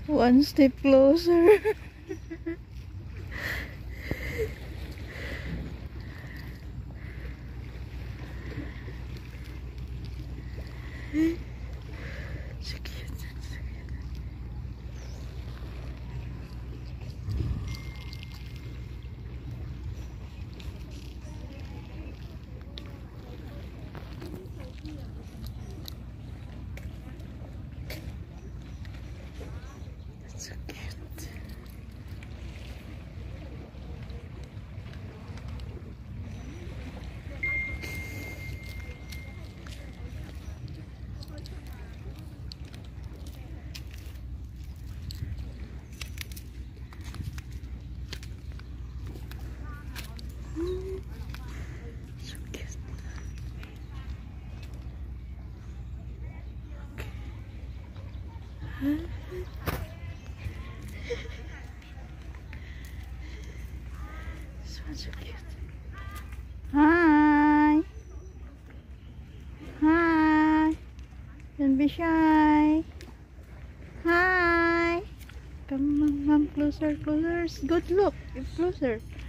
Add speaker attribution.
Speaker 1: One step closer. So cute. So cute. That's so cute. So cute. Okay. This one's so cute. Hi. Hi. Don't be shy. Hi. Come on, closer, closer. Good look. Get closer.